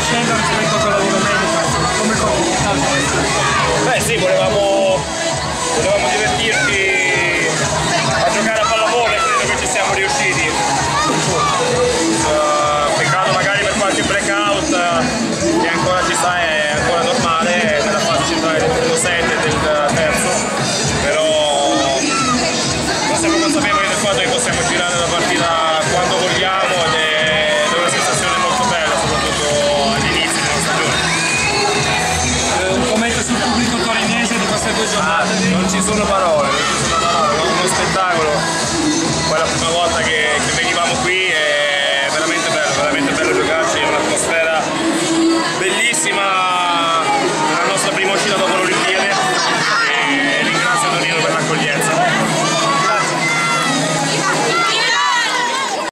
crescendo rispetto a quello di domenica, come comportarsi? Beh sì, volevamo